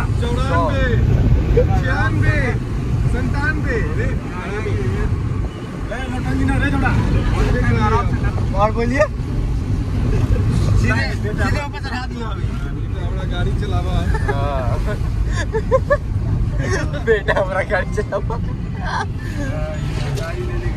94, 96, 97। और बोलिए सीधे ऊपर चढ़ा दिया अपना गाड़ी चलावा। बेटा हमारा गाड़ी चलावा। गाड़ी